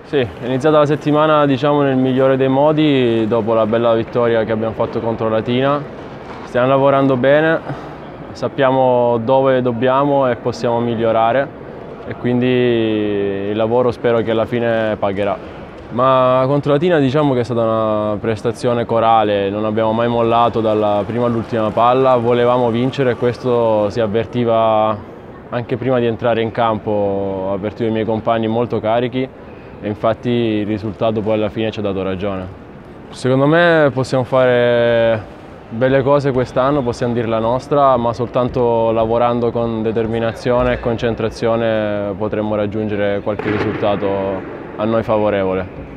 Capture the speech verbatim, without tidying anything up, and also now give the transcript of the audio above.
Sì, è iniziata la settimana diciamo nel migliore dei modi dopo la bella vittoria che abbiamo fatto contro Latina. Stiamo lavorando bene, sappiamo dove dobbiamo e possiamo migliorare e quindi il lavoro spero che alla fine pagherà. Ma contro Latina diciamo che è stata una prestazione corale, non abbiamo mai mollato dalla prima all'ultima palla, volevamo vincere e questo si avvertiva anche prima di entrare in campo, avvertivo i miei compagni molto carichi e infatti il risultato poi alla fine ci ha dato ragione. Secondo me possiamo fare belle cose quest'anno, possiamo dire la nostra, ma soltanto lavorando con determinazione e concentrazione potremmo raggiungere qualche risultato a noi favorevole.